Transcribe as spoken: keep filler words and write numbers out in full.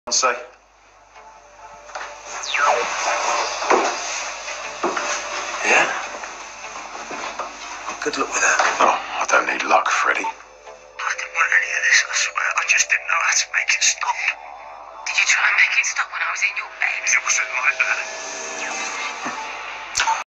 Say. Yeah? Good luck with that. Oh, I don't need luck, Freddie. I didn't want any of this, I swear. I just didn't know how to make it stop. Did you try and make it stop when I was in your bed? It wasn't like that.